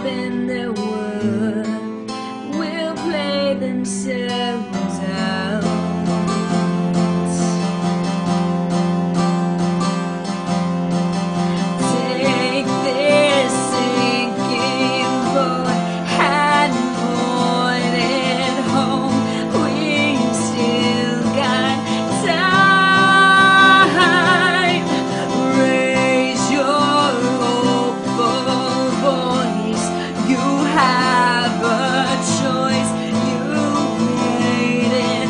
hoping their words will play themselves out. Take this sinking boat and point it home. We've still got time. Raise your hopeful voice. You have a choice. You made it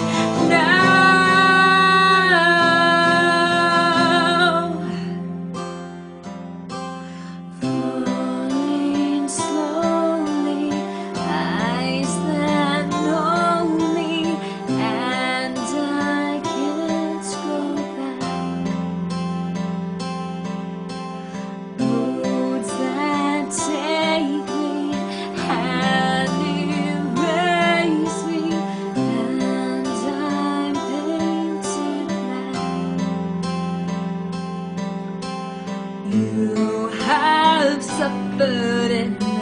now. Falling slowly, eyes that know me, and I can't go back. Roads that take me and erase me, and I'm painted black. You have suffered enough.